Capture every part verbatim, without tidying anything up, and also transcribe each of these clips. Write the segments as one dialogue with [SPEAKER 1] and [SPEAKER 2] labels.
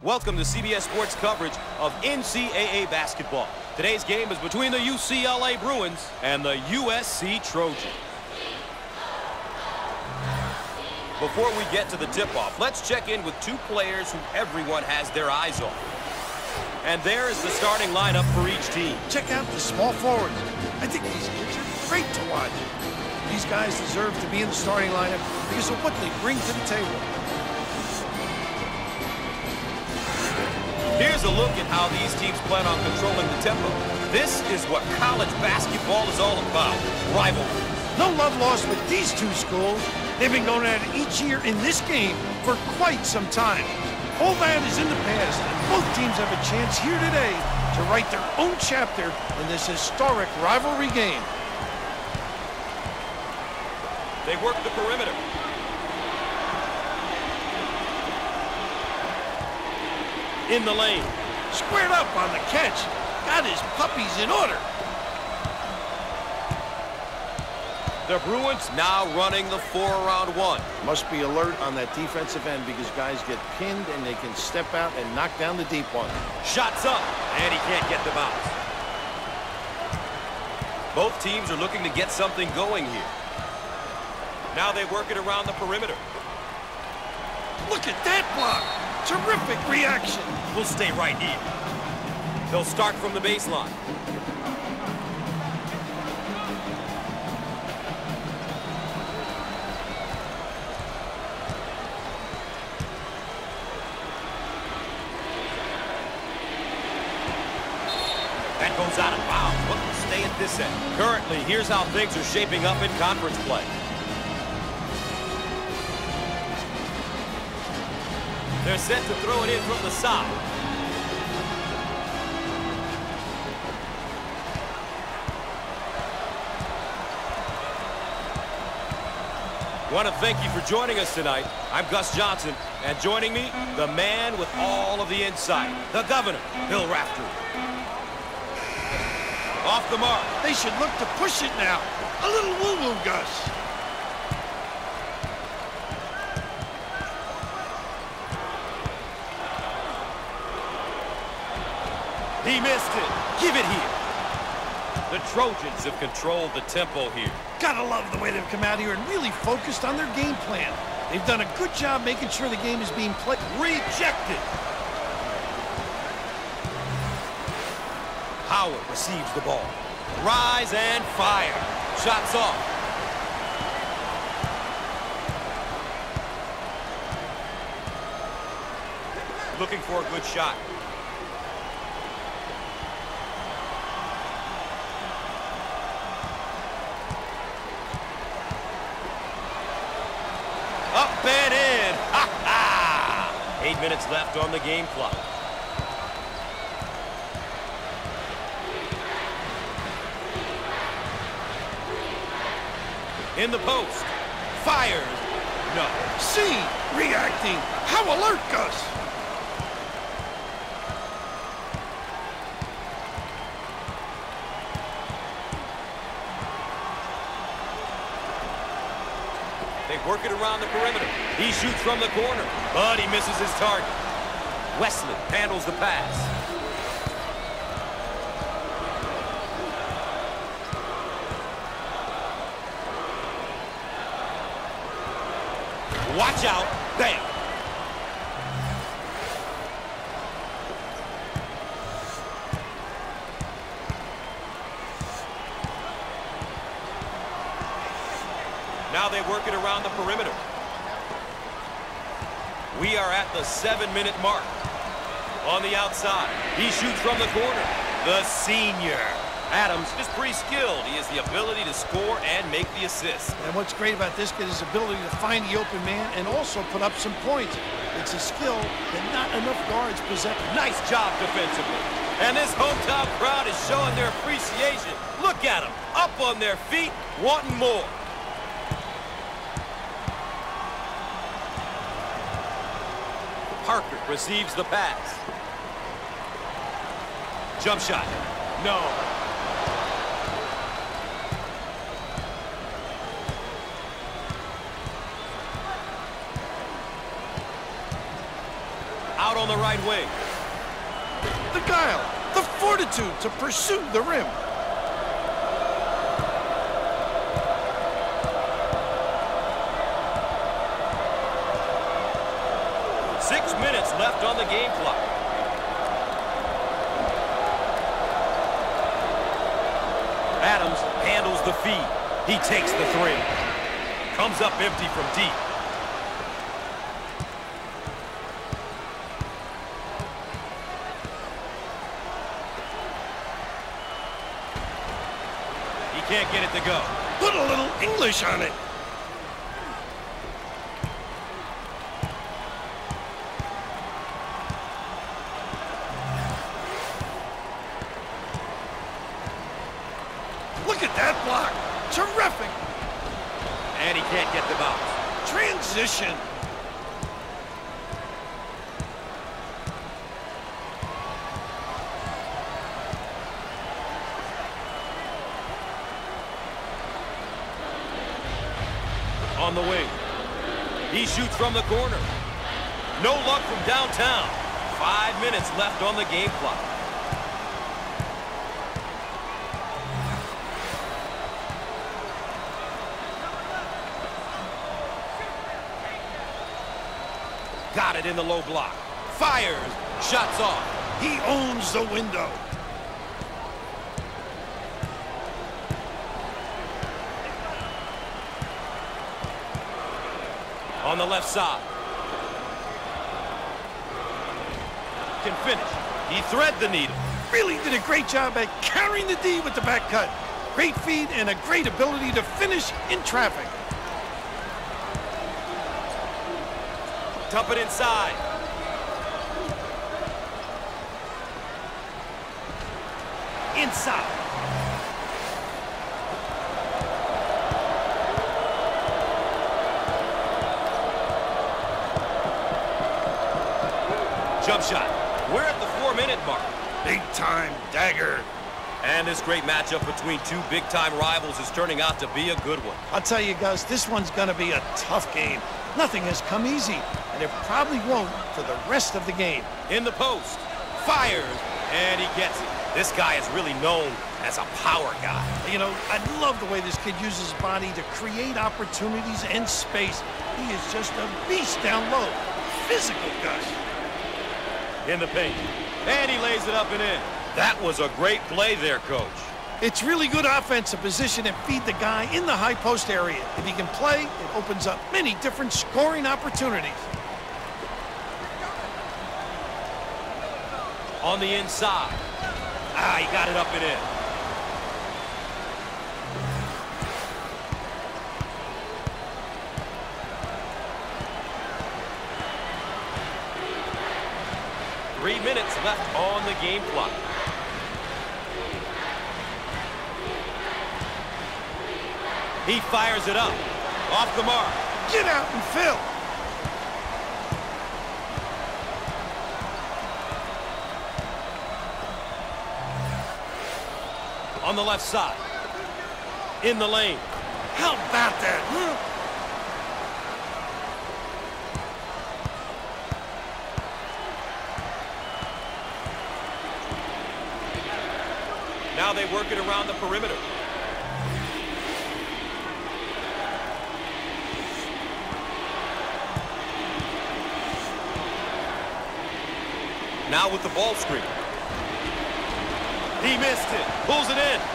[SPEAKER 1] Welcome to C B S Sports coverage of N C double A basketball. Today's game is between the U C L A Bruins and the U S C Trojans. Before we get to the tip-off, let's check in with two players who everyone has their eyes on. And there is the starting lineup for each team.
[SPEAKER 2] Check out the small forwards. I think these kids are great to watch. These guys deserve to be in the starting lineup because of what they bring to the table.
[SPEAKER 1] Here's a look at how these teams plan on controlling the tempo. This is what college basketball is all about, rivalry.
[SPEAKER 2] No love lost with these two schools. They've been going at it each year in this game for quite some time. All that is in the past, and both teams have a chance here today to write their own chapter in this historic rivalry game.
[SPEAKER 1] They work the perimeter. In the lane.
[SPEAKER 2] Squared up on the catch. Got his puppies in order.
[SPEAKER 1] The Bruins now running the four-around one.
[SPEAKER 2] Must be alert on that defensive end because guys get pinned and they can step out and knock down the deep one.
[SPEAKER 1] Shots up, and he can't get the bounce. Both teams are looking to get something going here. Now they work it around the perimeter.
[SPEAKER 2] Look at that block. Terrific reaction.
[SPEAKER 1] We'll stay right here. They'll start from the baseline. That goes out of bounds. What will stay at this end? Currently, here's how things are shaping up in conference play. They're set to throw it in from the side. Want to thank you for joining us tonight. I'm Gus Johnson, and joining me, the man with all of the insight, the governor, Bill Raftery. Off the mark.
[SPEAKER 2] They should look to push it now. A little woo-woo, Gus.
[SPEAKER 1] He missed it. Give it here. The Trojans have controlled the tempo here.
[SPEAKER 2] Gotta love the way they've come out here and really focused on their game plan. They've done a good job making sure the game is being played.
[SPEAKER 1] Rejected. Howard receives the ball. Rise and fire. Shots off. Looking for a good shot. Up and in. Ha ha! Eight minutes left on the game clock. In the post. Fires. No.
[SPEAKER 2] See, reacting. How alert, Gus.
[SPEAKER 1] They work it around the perimeter. He shoots from the corner, but he misses his target. Wesley handles the pass. Watch out. Bang. Now they work it around the perimeter. We are at the seven-minute mark. On the outside, he shoots from the corner. The senior. Adams is pretty skilled. He has the ability to score and make the assist.
[SPEAKER 2] And what's great about this kid is his ability to find the open man and also put up some points. It's a skill that not enough guards possess.
[SPEAKER 1] Nice job defensively. And this hometown crowd is showing their appreciation. Look at them, up on their feet, wanting more. Parker receives the pass. Jump shot. No. out Out on the right wing.
[SPEAKER 2] The guile, the fortitude to pursue the rim.
[SPEAKER 1] Six minutes left on the game clock. Adams handles the feed. He takes the three. Comes up empty from deep. He can't get it to go.
[SPEAKER 2] Put a little English on it. Look at that block. Terrific.
[SPEAKER 1] And he can't get the bounce.
[SPEAKER 2] Transition.
[SPEAKER 1] On the wing. He shoots from the corner. No luck from downtown. Five minutes left on the game clock. Got it in the low block. Fires. Shots off.
[SPEAKER 2] He owns the window.
[SPEAKER 1] On the left side. Can finish. He thread the needle.
[SPEAKER 2] Really did a great job at carrying the D with the back cut. Great feed and a great ability to finish in traffic.
[SPEAKER 1] Dump it inside. Inside. Jump shot. We're at the four-minute mark.
[SPEAKER 2] Big-time dagger.
[SPEAKER 1] And this great matchup between two big-time rivals is turning out to be a good one.
[SPEAKER 2] I'll tell you, Gus, this one's going to be a tough game. Nothing has come easy, and it probably won't for the rest of the game.
[SPEAKER 1] In the post. Fires, and he gets it. This guy is really known as a power guy.
[SPEAKER 2] You know, I love the way this kid uses his body to create opportunities and space. He is just a beast down low. Physical, Gus.
[SPEAKER 1] In the paint. And he lays it up and in. That was a great play there, Coach.
[SPEAKER 2] It's really good offense to position and feed the guy in the high post area. If he can play, it opens up many different scoring opportunities.
[SPEAKER 1] On the inside. Ah, he got it up and in. Three minutes left on the game clock. He fires it up. Off the mark.
[SPEAKER 2] Get out and fill.
[SPEAKER 1] On the left side. In the lane.
[SPEAKER 2] How about that, huh?
[SPEAKER 1] Now they work it around the perimeter. Now with the ball screen. He missed it. Pulls it in.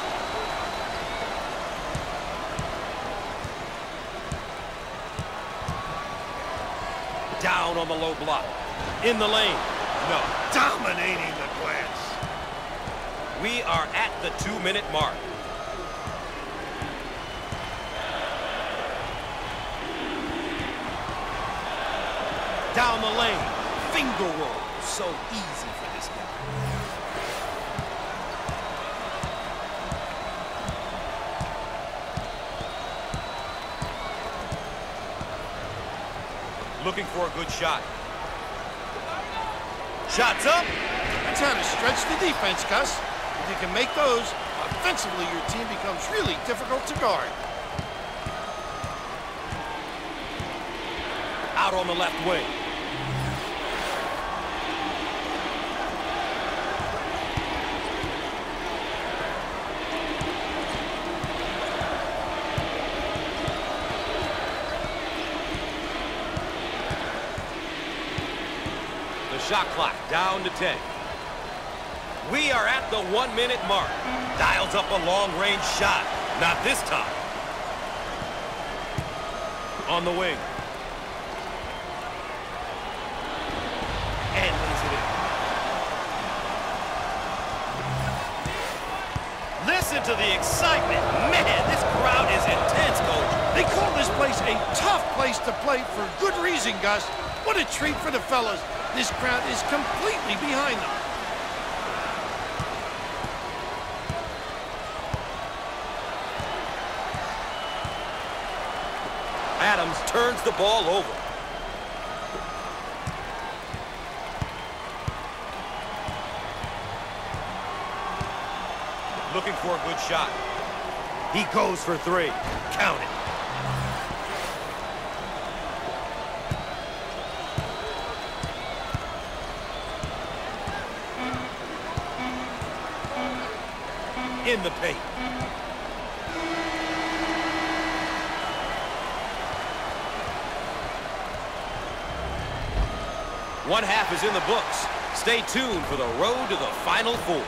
[SPEAKER 1] Down on the low block. In the lane. No.
[SPEAKER 2] Dominating the glass.
[SPEAKER 1] We are at the two-minute mark. Down the lane. Finger roll. So easy for this guy. Looking for a good shot. Shots up.
[SPEAKER 2] That's how to stretch the defense, Gus. If you can make those, offensively your team becomes really difficult to guard.
[SPEAKER 1] Out on the left wing. Shot clock down to ten. We are at the one-minute mark. Dials up a long-range shot. Not this time. On the wing. And lays it in. Listen to the excitement. Man, this crowd is intense, Coach.
[SPEAKER 2] They call this place a tough place to play for good reason, Gus. What a treat for the fellas. This crowd is completely behind them.
[SPEAKER 1] Adams turns the ball over. Looking for a good shot. He goes for three. Count it. In the paint. One half is in the books. Stay tuned for the road to the Final Four.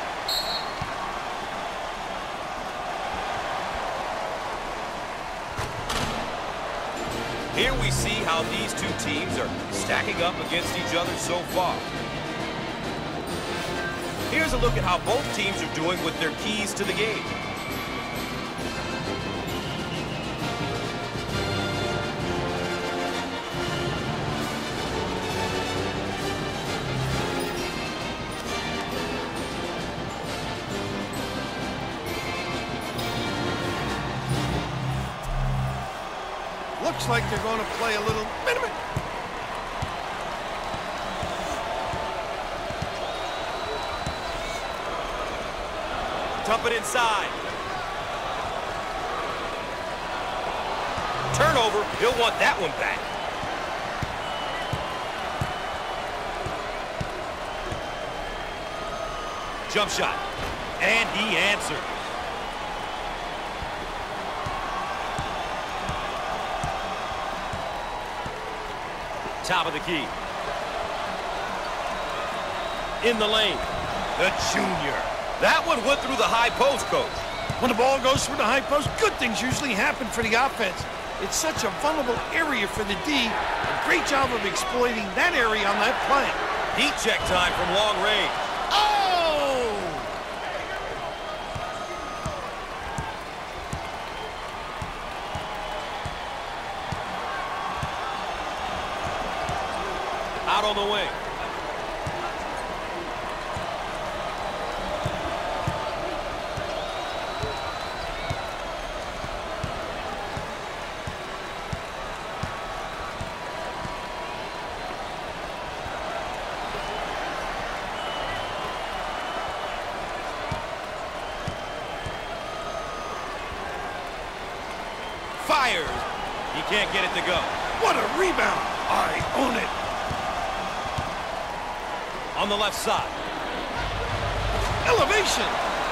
[SPEAKER 1] Here we see how these two teams are stacking up against each other so far. Here's a look at how both teams are doing with their keys to the game.
[SPEAKER 2] Looks like they're going to play a little minimum.
[SPEAKER 1] Dump it inside. Turnover. He'll want that one back. Jump shot. And he answered. Top of the key. In the lane. The junior. That one went through the high post, Coach.
[SPEAKER 2] When the ball goes through the high post, good things usually happen for the offense. It's such a vulnerable area for the D. A great job of exploiting that area on that play.
[SPEAKER 1] Heat check time from long range.
[SPEAKER 2] Oh!
[SPEAKER 1] Out on the wing. Fires. He can't get it to go.
[SPEAKER 2] What a rebound. I own it.
[SPEAKER 1] On the left side.
[SPEAKER 2] Elevation.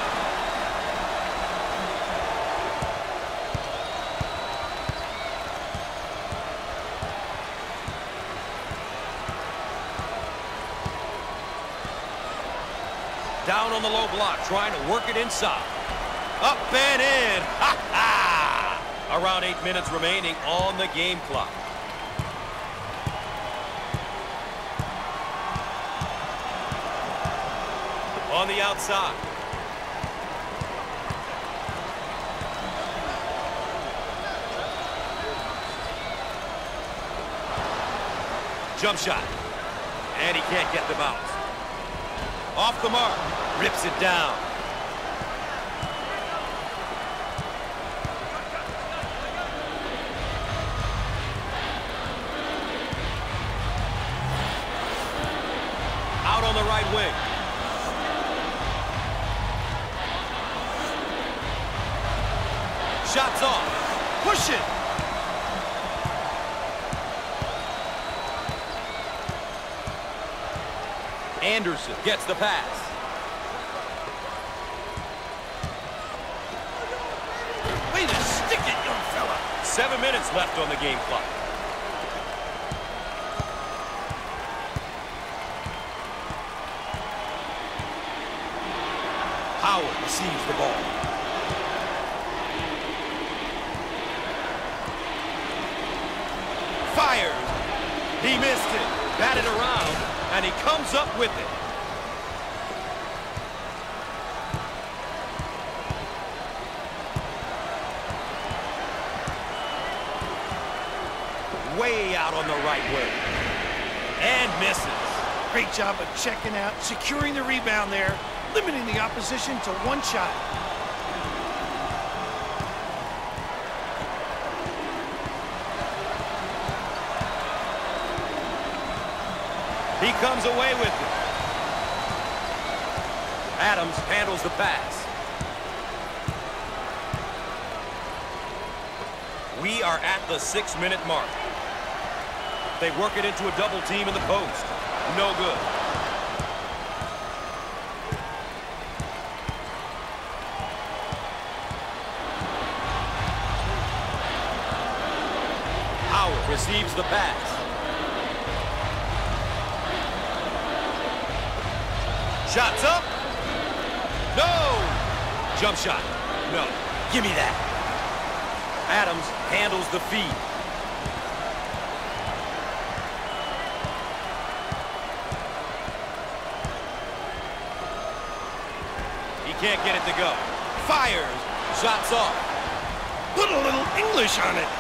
[SPEAKER 1] Down on the low block, trying to work it inside. Up and in. Ha ha! Around eight minutes remaining on the game clock. On the outside. Jump shot. And he can't get the bounce. Off the mark. Rips it down. Out on the right wing. Shots off.
[SPEAKER 2] Push it.
[SPEAKER 1] Anderson gets the pass.
[SPEAKER 2] Way to stick it, young fella.
[SPEAKER 1] Seven minutes left on the game clock. receives the ball. Fires. He missed it. Batted around, and he comes up with it. Way out on the right wing. And misses.
[SPEAKER 2] Great job of checking out, securing the rebound there, limiting the opposition to one shot.
[SPEAKER 1] He comes away with it. Adams handles the pass. We are at the six-minute mark. They work it into a double team in the post. No good. Howard receives the pass. Shots up. No. Jump shot. No. Give me that. Adams handles the feed. He can't get it to go. Fires. Shots off.
[SPEAKER 2] Put a little English on it.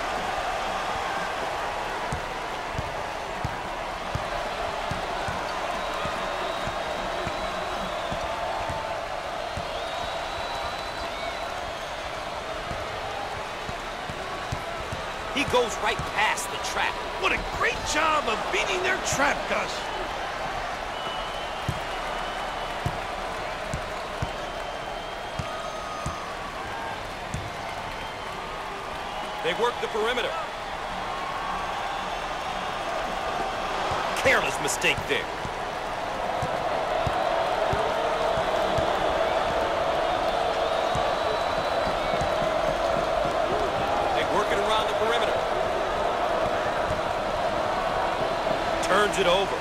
[SPEAKER 1] He goes right past the trap.
[SPEAKER 2] What a great job of beating their trap, Gus.
[SPEAKER 1] They work the perimeter. Careless mistake there. Turns it over.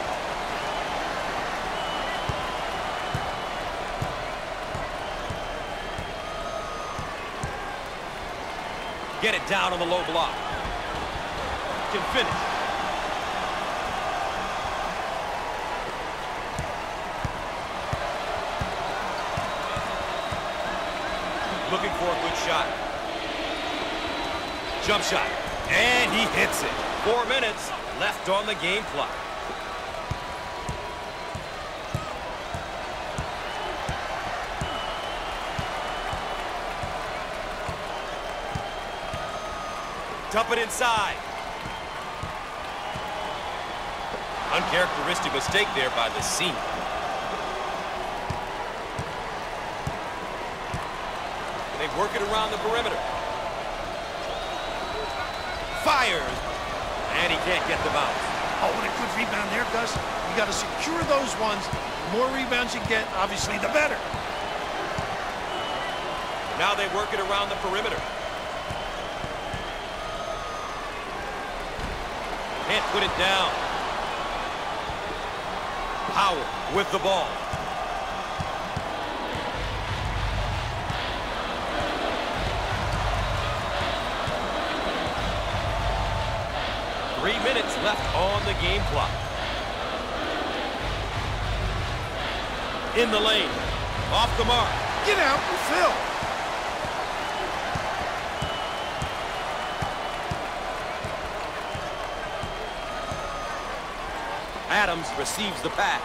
[SPEAKER 1] Get it down on the low block. Can finish. Looking for a good shot. Jump shot. And he hits it. Four minutes left on the game clock. Dump it inside. Uncharacteristic mistake there by the senior. They work it around the perimeter. Fires. And he can't get the bounce.
[SPEAKER 2] Oh, what a good rebound there, Gus. You got to secure those ones. The more rebounds you get, obviously, the better.
[SPEAKER 1] Now they work it around the perimeter. Can't put it down. Howard with the ball. Three minutes left on the game clock. In the lane. Off the mark.
[SPEAKER 2] Get out and fill.
[SPEAKER 1] Adams receives the pass.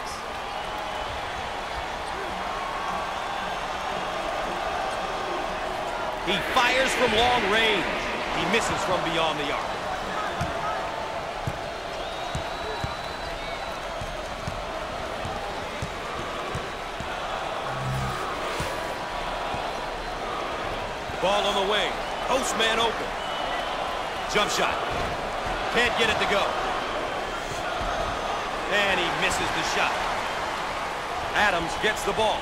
[SPEAKER 1] He fires from long range. He misses from beyond the arc. Ball on the wing. Post man open. Jump shot. Can't get it to go. And he misses the shot. Adams gets the ball.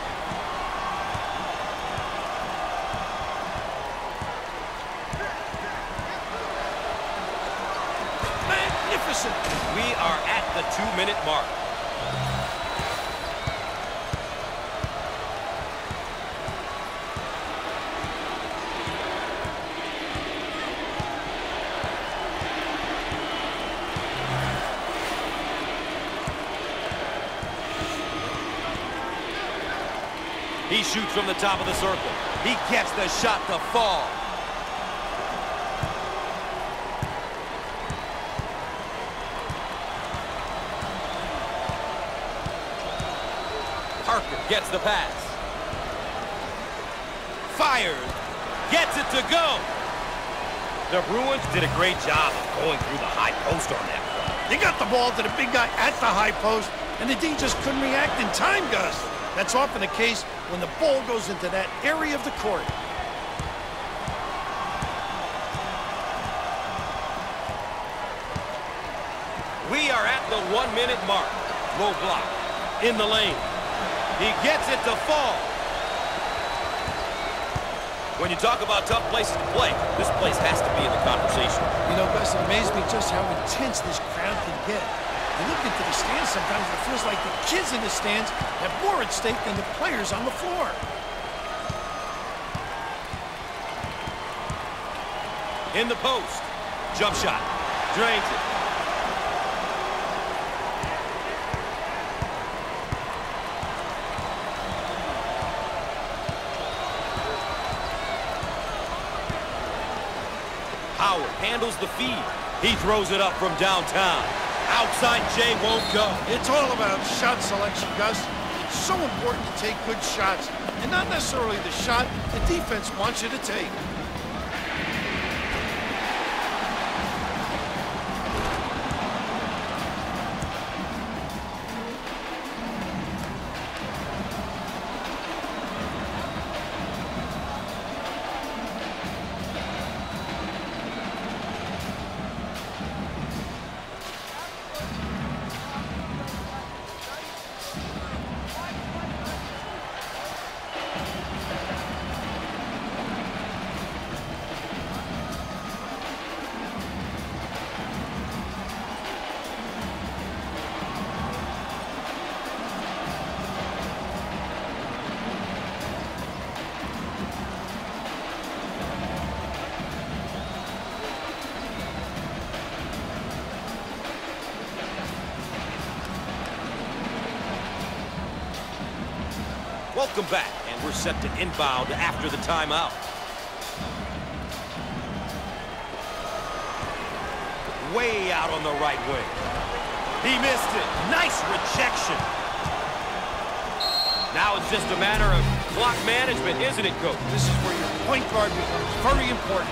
[SPEAKER 2] Magnificent.
[SPEAKER 1] We are at the two-minute mark. He shoots from the top of the circle. He gets the shot to fall. Parker gets the pass. Fires. Gets it to go. The Bruins did a great job of going through the high post on that play.
[SPEAKER 2] They got the ball to the big guy at the high post, and the D just couldn't react in time, Gus. That's often the case when the ball goes into that area of the court.
[SPEAKER 1] We are at the one-minute mark. Low block. In the lane. He gets it to fall. When you talk about tough places to play, this place has to be in the conversation.
[SPEAKER 2] You know, Gus, it amazes me just how intense this crowd can get. You look into the stands sometimes, it feels like the kids in the stands have more at stake than the players on the floor.
[SPEAKER 1] In the post. Jump shot. Drains it. Howard handles the feed. He throws it up from downtown. Outside J won't go.
[SPEAKER 2] It's all about shot selection, Gus. It's so important to take good shots, and not necessarily the shot the defense wants you to take.
[SPEAKER 1] Welcome back, and we're set to inbound after the timeout. Way out on the right wing. He missed it. Nice rejection. Now it's just a matter of clock management, isn't it, Coach?
[SPEAKER 2] This is where your point guard becomes very important.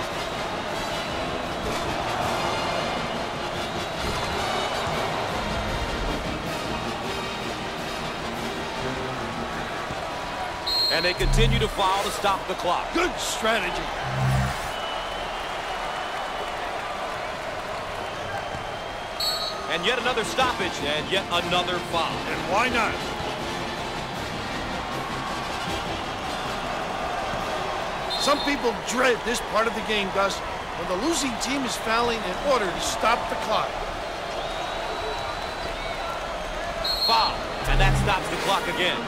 [SPEAKER 1] And they continue to foul to stop the clock.
[SPEAKER 2] Good strategy.
[SPEAKER 1] And yet another stoppage, and yet another foul.
[SPEAKER 2] And why not? Some people dread this part of the game, Gus, when the losing team is fouling in order to stop the clock.
[SPEAKER 1] Foul, and that stops the clock again.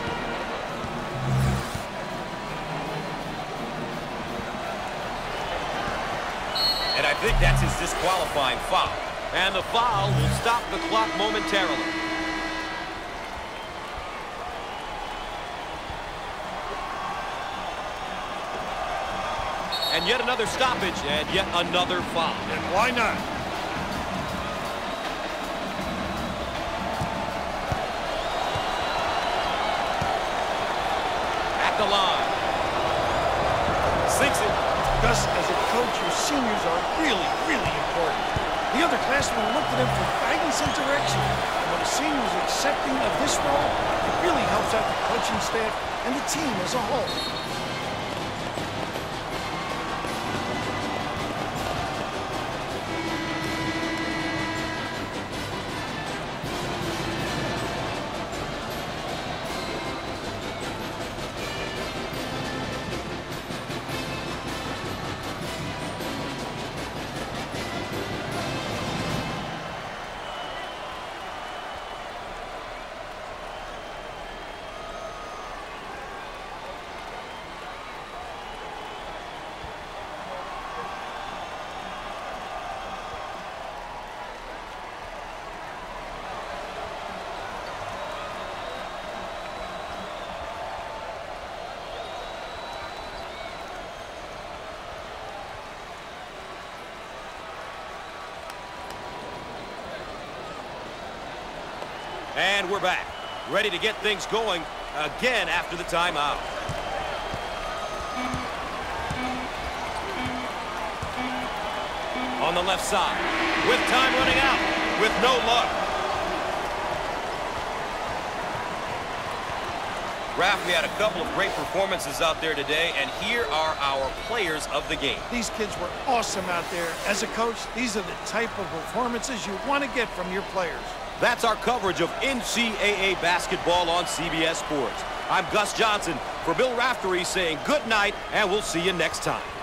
[SPEAKER 1] And I think that's his disqualifying foul. And the foul will stop the clock momentarily. And yet another stoppage, and yet another foul.
[SPEAKER 2] And why not?
[SPEAKER 1] At the line. Sinks it.
[SPEAKER 2] Gus, as a coach, your seniors are really, really important. The other classmen look to them for guidance and direction. And when a senior is accepting of this role, it really helps out the coaching staff and the team as a whole.
[SPEAKER 1] And we're back, ready to get things going again after the timeout. On the left side, with time running out, with no luck. Raf, we had a couple of great performances out there today, and here are our players of the game.
[SPEAKER 2] These kids were awesome out there. As a coach, these are the type of performances you want to get from your players.
[SPEAKER 1] That's our coverage of N C double A basketball on C B S Sports. I'm Gus Johnson for Bill Raftery saying good night, and we'll see you next time.